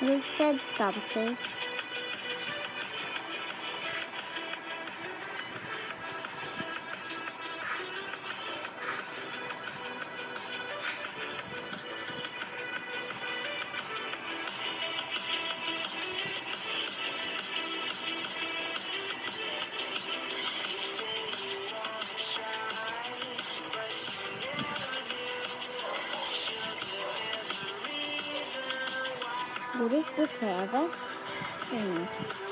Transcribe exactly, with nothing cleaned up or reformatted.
He said something. What is the service? I don't know.